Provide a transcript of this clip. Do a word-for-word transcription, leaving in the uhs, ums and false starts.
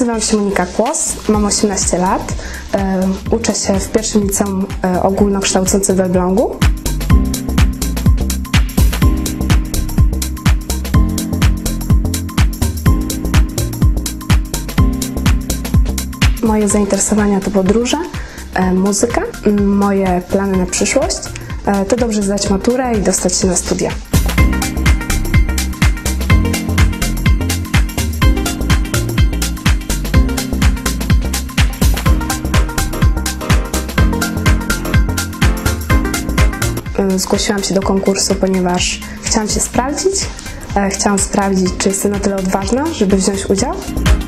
Nazywam się Monika Kłos, mam osiemnaście lat, uczę się w pierwszym liceum ogólnokształcącym w Elblągu. Moje zainteresowania to podróże, muzyka, moje plany na przyszłość to dobrze zdać maturę i dostać się na studia. Zgłosiłam się do konkursu, ponieważ chciałam się sprawdzić. Chciałam sprawdzić, czy jestem na tyle odważna, żeby wziąć udział.